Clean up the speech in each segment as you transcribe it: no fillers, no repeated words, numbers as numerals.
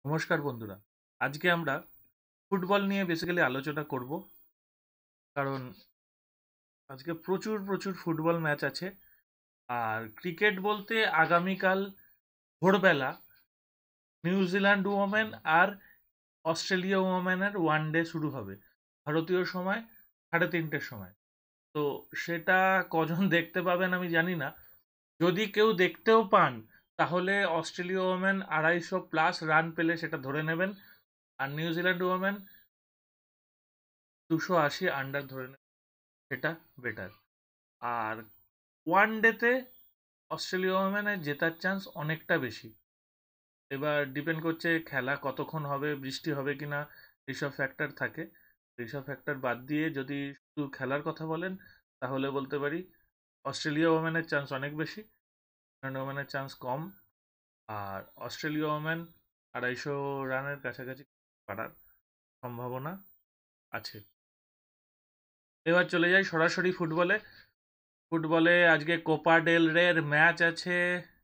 নমস্কার বন্ধুরা। আজকে আমরা ফুটবল নিয়ে বেসিক্যালি আলোচনা করব। কারণ আজকে প্রচুর প্রচুর ফুটবল ম্যাচ আছে। আর ক্রিকেট বলতে আগামীকাল ভোরবেলা নিউজিল্যান্ড ওমেন আর অস্ট্রেলিয়া ওমেনের ওয়ানডে শুরু হবে ভারতীয় সময় 3:30-র সময়। তো সেটা কজন দেখতে পাবেন আমি জানি না। যদি কেউ দেখতেও পান তাহলে অস্ট্রেলিয়া ওমেন 250+ রান পেলে সেটা ধরে নেবেন। আর নিউজিল্যান্ড ওমেন 280 আন্ডার ধরে নেবেন, সেটা বেটার। আর ওয়ান ডেতে অস্ট্রেলিয়া ওমেনের জেতার চান্স অনেকটা বেশি। এবার ডিপেন্ড করছে খেলা কতক্ষণ হবে, বৃষ্টি হবে কিনা, এইসব ফ্যাক্টর থাকে। এইসব ফ্যাক্টর বাদ দিয়ে যদি শুধু খেলার কথা বলেন তাহলে বলতে পারি অস্ট্রেলিয়া ওমেনের চান্স অনেক বেশি, নিউজিল্যান্ড ওমেনের চান্স কম। আর অস্ট্রেলিয়া ওমেন 250 রানের কাছাকাছি পারার সম্ভাবনা আছে। এবার চলে যাই সরাসরি ফুটবলে। ফুটবলে আজকে কোপা ডেল রের ম্যাচ আছে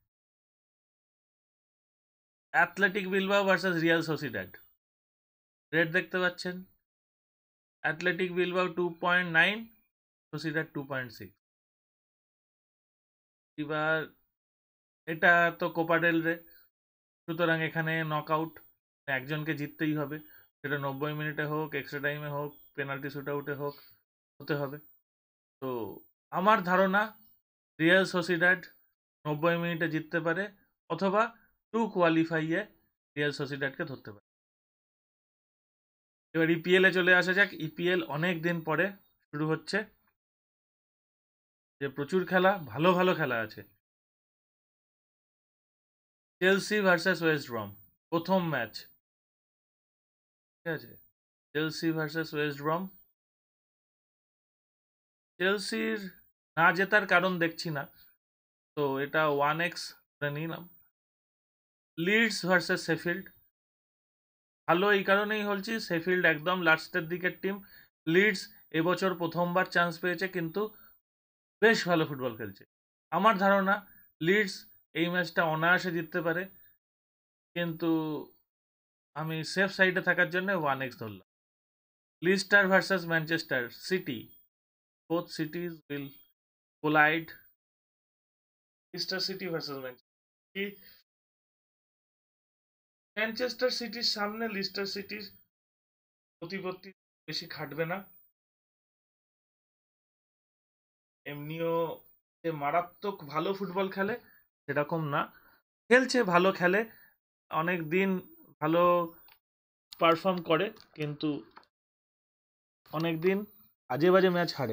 Athletic Bilbao versus Real Sociedad. Rate দেখতে পাচ্ছেন, অ্যাথলেটিক বিলবাও 2.9, সোসিডাড 2.6। এবার এটা তো কোপা ডেল রে, সুতরাং এখানে নকআউট, একজনকে জিততেই হবে। সেটা 90 মিনিটে হোক, এক্সট্রা টাইমে হোক, পেনাল্টি শুট আউটে হোক, হতে হবে। তো আমার ধারণা রিয়াল সোসিডাড 90 মিনিটে জিততে পারে, অথবা টু কোয়ালিফাইয়ে রিয়াল সোসিডাডকে ধরতে পারে। এবার ইপিএলে চলে আসা যাক। ইপিএল অনেক দিন পরে শুরু হচ্ছে, যে প্রচুর খেলা, ভালো ভালো খেলা আছে। চেলসি ভার্সেস ওয়েস্ট ব্রম প্রথম ম্যাচ, ঠিক আছে? Chelsea versus West Brom. চেলসির না জেতার কারণ দেখছি না, তো এটা 1x ধরে নিলাম। লিডস ভার্সেস শেফিল্ড, ভালো এই কারণেই বলছি, শেফিল্ড একদম লাস্টের দিকের টিম। লিডস এবছর প্রথমবার চান্স পেয়েছে, কিন্তু বেশ ভালো ফুটবল খেলছে। আমার ধারণা লিডস এই ম্যাচটা অনায়াসে জিততে পারে, কিন্তু আমি সেফ সাইডে থাকার জন্য 1x ধরলাম। Leicester versus Manchester City, both cities will collide. Leicester City versus Manchester, Manchester সিটির সামনে লিস্টার সিটির প্রতিপত্তি বেশি খাটবে না। এমনিও যে মারাত্মক ভালো ফুটবল খেলে সেরকম না, খেলছে, ভালো খেলে, অনেক দিন ভালো পারফর্ম করে, কিন্তু অনেক দিন আজে বাজে ম্যাচ হারে,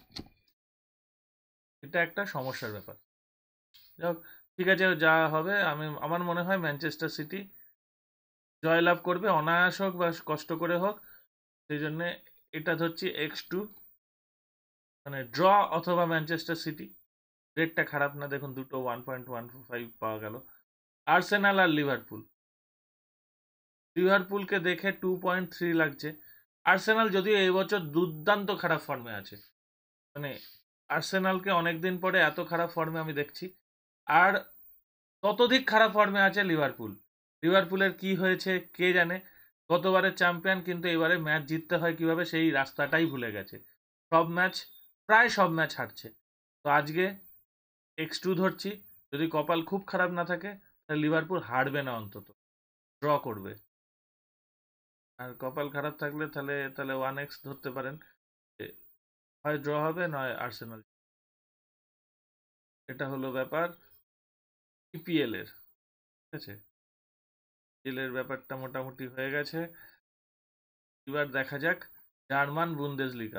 এটা একটা সমস্যার ব্যাপার। যাক, ঠিক আছে, যা হবে। আমার মনে হয় ম্যানচেস্টার সিটি জয়লাভ করবে, অনায়াস হোক বা কষ্ট করে হোক। সেই জন্যে এটা ধরছি x2, মানে ড্র অথবা ম্যানচেস্টার সিটি। রেটটা খারাপ না, দেখুন দুটো 1.15 পাওয়া গেল। আর্সেনাল আর লিভারপুল, লিভারপুলকে দেখে 2.3 লাগছে। আর্সেনাল যদিও এই বছর দুর্দান্ত খারাপ ফর্মে আছে, মানে আর্সেনালকে অনেকদিন পরে এত খারাপ ফর্মে আমি দেখছি। আর ততোধিক খারাপ ফর্মে আছে লিভারপুল। লিভারপুলের কি হয়েছে কে জানে, গতবারের চ্যাম্পিয়ন, কিন্তু এবারে ম্যাচ জিততে হয় কিভাবে সেই রাস্তাটাই ভুলে গেছে। সব ম্যাচ, প্রায় সব ম্যাচ হারছে। তো আজকে x2 ধরছি, যদি কপাল খুব খারাপ না থাকে তাহলে লিভারপুল হারবে না, অন্তত ড্র করবে। আর কপাল খারাপ থাকলে তাহলে তাহলে 1x ধরতে পারেন, যে হয় ড্র হবে নয় আর্সেনাল। এটা হলো ব্যাপার ইপিএল এর, ঠিক আছে? ইপিএল এর ব্যাপারটা মোটামুটি হয়ে গেছে। এবার দেখা যাক German Bundesliga,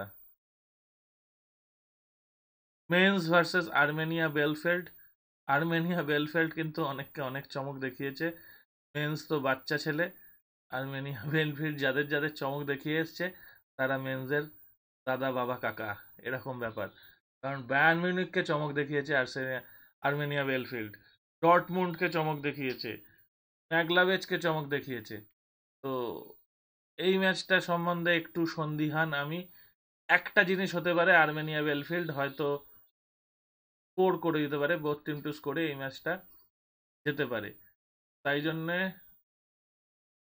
Mainz versus Arminia Bielefeld. Arminia Bielefeld কিন্তু অনেককে অনেক চমক দেখিয়েছে। মেন্স তো বাচ্চা ছেলে, আর্মেনিয়া বেলফিল্ড যাদের যাদের চমক দেখিয়ে এসছে তারা মেন্সের দাদা বাবা কাকা, এরকম ব্যাপার। কারণ বায়ার্ন মিউনিখকে চমক দেখিয়েছে আর্মেনিয়া বেলফিল্ড, ডর্টমুন্ডকে চমক দেখিয়েছে, ম্যাগলাবেজকে চমক দেখিয়েছে। তো এই ম্যাচটা সম্বন্ধে একটু সন্দিহান আমি। একটা জিনিস হতে পারে, আর্মেনিয়া বেলফিল্ড হয়তো স্কোর করে দিতে পারে, বোথ টিম টু স্কোরে এই ম্যাচটা যেতে পারে। তাই জন্যে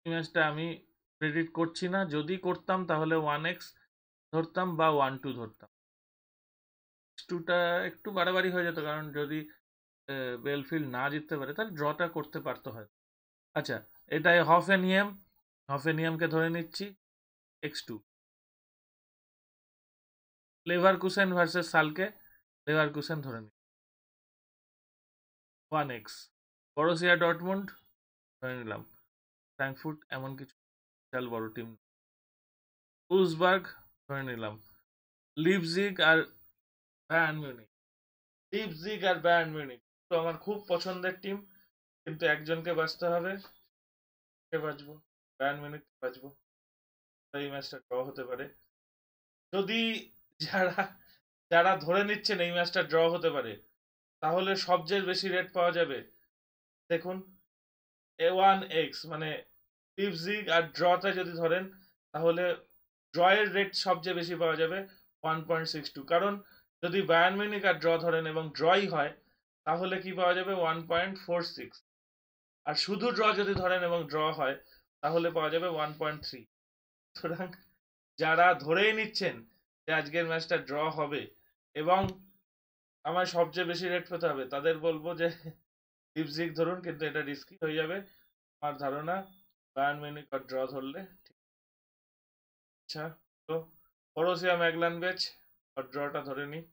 এই ম্যাচটা আমি প্রেডিক্ট করছি না, যদি করতাম তাহলে 1x ধরতাম বা 1-2 ধরতাম। 2টা একটু বাড়াবাড়ি হয়ে যেত, কারণ যদি বেলফিল্ড না জিততে পারে তাহলে ড্রটা করতে পারতো হয়তো। আচ্ছা, এটাই হফেনিয়াম, হফেনিয়ামকে ধরে নিচ্ছি x2। লেভারকুসেন ভার্সেস সালকে, লেভারকুসেন ধরে নিচ্ছি 1x। বরুসিয়া ডর্টমুন্ড ধরে নিলাম, ফ্র্যাঙ্কফুর্ট এমন কিছু বিশাল বড় টিম। উজবার্গ ধরে নিলাম, লিপজিগ আর বায়ার্ন মিউনিখ। লিপজিগ আর বায়ার্ন মিউনিখ তো আমার খুব পছন্দের টিম, কিন্তু একজনকে বাঁচতে হবে। কে বাঁচবো? বায়ার্ন মিউনিখ বাঁচবো। এই ম্যাচটা ড্র হতে পারে। যদি যারা যারা ধরে নিচ্ছেন এই ম্যাচটা ড্র হতে পারে, তাহলে সবচেয়ে বেশি রেট পাওয়া যাবে। দেখুন, A1X মানে লিপজিগ আর ড্রটা যদি ধরেন, তাহলে ড্রয়ের রেট সবচেয়ে বেশি পাওয়া যাবে 1.62। কারণ যদি বায়ার্ন মিউনিখ আর ড্র ধরেন এবং ড্রই হয়, তাহলে কি পাওয়া যাবে 1.46। আর শুধু ড্র যদি ধরেন এবং ড্র হয়, তাহলে পাওয়া যাবে 1.3। সুতরাং যারা ধরেই নিচ্ছেন যে আজকের ম্যাচটা ড্র হবে এবং আমার সবচেয়ে বেশি রেট পেতে হবে, তাদের বলবো যে লিপজিগ ধরুন, কিন্তু এটা রিস্কি হয়ে যাবে। আমার ধারণা বায়ার্ন মিউনিখ আর ড্র ধরলে ঠিক। আচ্ছা, তো বরুসিয়া ম্যাগলানবেচ আর ড্রটা ধরে নি।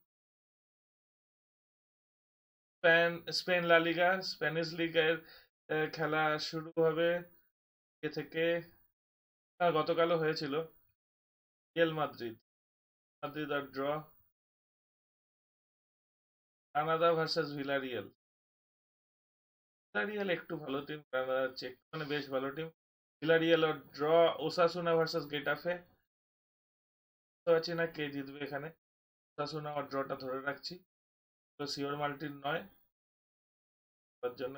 স্পেন লা লিগা, স্প্যানিশ লিগের খেলা শুরু হবে এ থেকে। গতকালও হয়েছিল, রিয়াল মাদ্রিদ, মাদ্রিদ আর draw. Granada versus Villarreal, Villarreal একটু ভালো টিম, গ্রানাদা চেক মানে বেশ ভালো টিম। ভিলারিয়াল আর ড্র। ওসাসুনা ভার্সেস গেটাফে, বুঝতে পারছি না কে জিতবে এখানে। ওসাসুনা আর ড্রটা ধরে রাখছি, তো সিওর মাল্টিন নয় তার জন্য।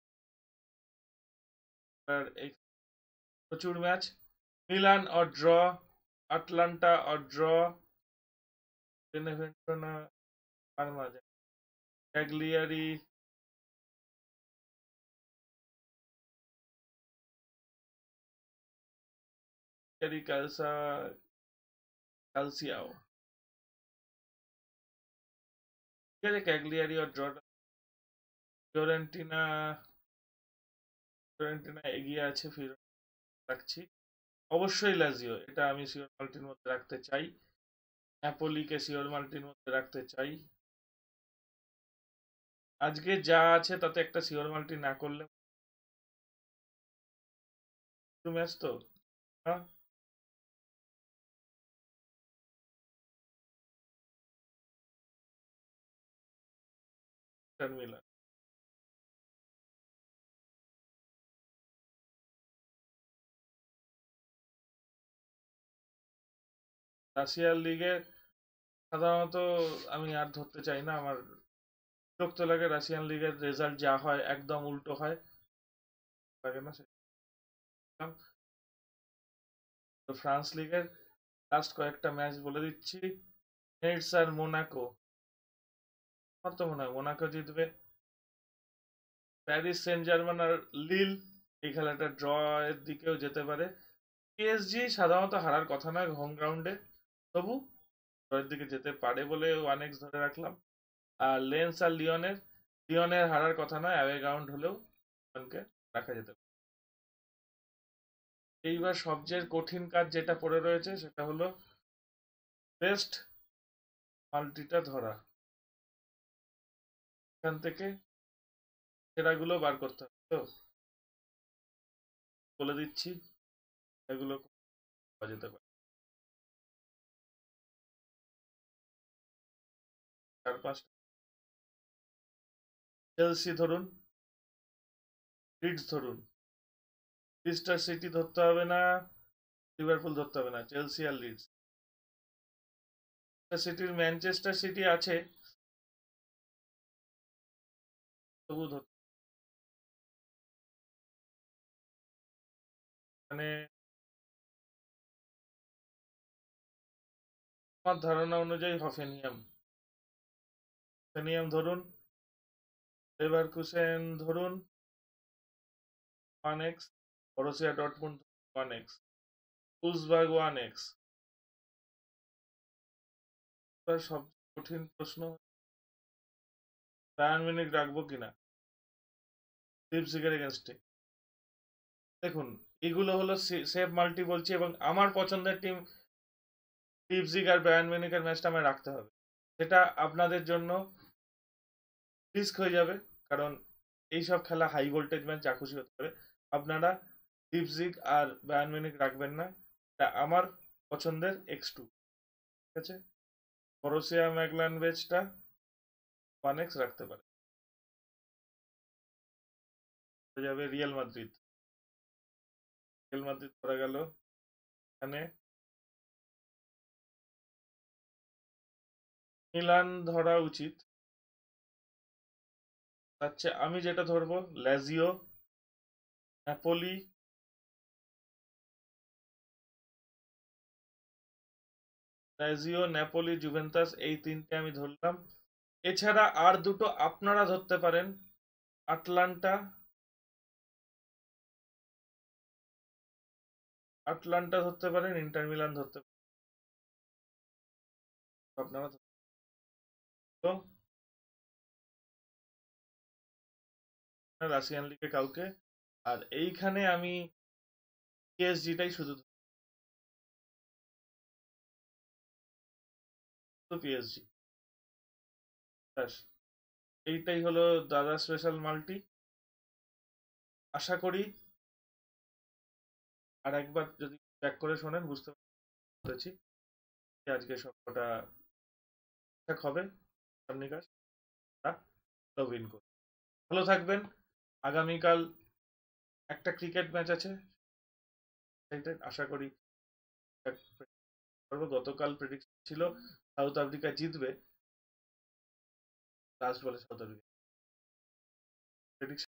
আর এই প্রচুর ম্যাচ, মিলান আর ড্র, আটলান্টা আর ড্র, বেনেভেন্টোনা, পারমা, ক্যাগলিয়ারি, ক্যালসা, ক্যালসিয়াও। ঠিক আছে, ক্যাগলিয়ারি আর ড্র। ফিওরেন্টিনা, ফিওরেন্টিনা এগিয়ে আছে, রাখছি। অবশ্যই লাজিও, এটা আমি সিওর মাল্টির মধ্যে রাখতে চাই। ন্যাপোলিকে সিওর মাল্টির মধ্যে রাখতে চাই। আজকে যা আছে তাতে একটা সিওর মাল্টি না করলে ম্যাচ তো। হ্যাঁ, মিলান। রাশিয়ার লিগে সাধারণত আমি আর ধরতে চাই না, আমার বিরক্ত লাগে। রাশিয়ান লিগের রেজাল্ট যা হয় একদম উল্টো হয়, লাগে না সেটা। তো ফ্রান্স লিগের লাস্ট কয়েকটা ম্যাচ বলে দিচ্ছি। নেটস আর মোনাকো, আমার তো মনে হয় মোনাকো জিতবে। প্যারিস সেন্ট জার্মান আর লিল, এই খেলাটা ড্র এর দিকেও যেতে পারে। পিএসজি সাধারণত হারার কথা নয় হোম গ্রাউন্ডে, তবু ড্রয়ের দিকে যেতে পারে বলে 1x ধরে রাখলাম। আর লেন্স আর লিওনের, লিওনের হারার কথা নয়, অ্যাওয়ে গ্রাউন্ড হলেও লিওনকে রাখা যেতে পারে। এইবার সবচেয়ে কঠিন কাজ যেটা পড়ে রয়েছে সেটা হলো বেস্ট মাল্টিটা ধরা। এখান থেকে সেরাগুলো বার করতে হবে, তো বলে দিচ্ছি এগুলো পাওয়া যেতে পারে। 4-5টা। চেলসি ধরুন, লিডস ধরুন। লিস্টার সিটি ধরতে হবে না, লিভারপুল ধরতে হবে না, চেলসি আর লিডস। সিটির ম্যানচেস্টার সিটি আছে, তবু ধরতে মানে আমার ধারণা অনুযায়ী হফেনিয়াম, হফেনিয়াম ধরুন। লেভারকুসেন ধরুন 1x। বরুসিয়া ডর্টমুন্ড 1x, উজবার্গ 1x। এবার সব কঠিন প্রশ্ন, বায়ার্ন মিউনিখ রাখবো কিনা লিপজিগের এগেনস্টে। দেখুন, এগুলো হলো সেফ মাল্টি বলছি, এবং আমার পছন্দের টিম লিপজিগ আর বায়ার্ন মিউনিখের ম্যাচটা আমায় রাখতে হবে। সেটা আপনাদের জন্য রিস্ক হয়ে যাবে, কারণ এইসব খেলা হাই ভোল্টেজ ম্যাচ, যা খুশি হতে পারে। আপনারা লিপজিগ আর বায়ার্ন মিউনিখ রাখবেন না, এটা আমার পছন্দের x2, ঠিক আছে। বরুসিয়া ম্যাগলানবেচটা 1x রাখতে পারে। হয়ে যাবে রিয়াল মাদ্রিদ। রিয়াল মাদ্রিদ ধরা গেল এখানে। মিলান ধরা উচিত, আচ্ছা আমি যেটা ধরবো ল্যাজিও, ন্যাপোলি, জুভেন্টাস, এই তিনটে আমি ধরলাম। এছাড়া আর দুটো আপনারা ধরতে পারেন, আটলান্টা, ধরতে পারেন, ইন্টার মিলান ধরতে পারেন, আপনারা তো রাশিয়ান লিগে কাউকে। আর এইখানে আমি পিএসজিটাই শুধু পিএসজি, ব্যাস। এইটাই হলো দাদা স্পেশাল মাল্টি। আশা করি আর একবার যদি ব্যাক করে শোনেন বুঝতে পেরেছি যে আজকে সবকটা ঠিকঠাক হবে, নিকাশ লগ ইন করে। ভালো থাকবেন। আগামীকাল একটা ক্রিকেট ম্যাচ আছে, আশা করি গতকাল প্রেডিকশন ছিল সাউথ আফ্রিকা জিতবে, লাস্ট বলে সাউথ আফ্রিকা প্রেডিকশন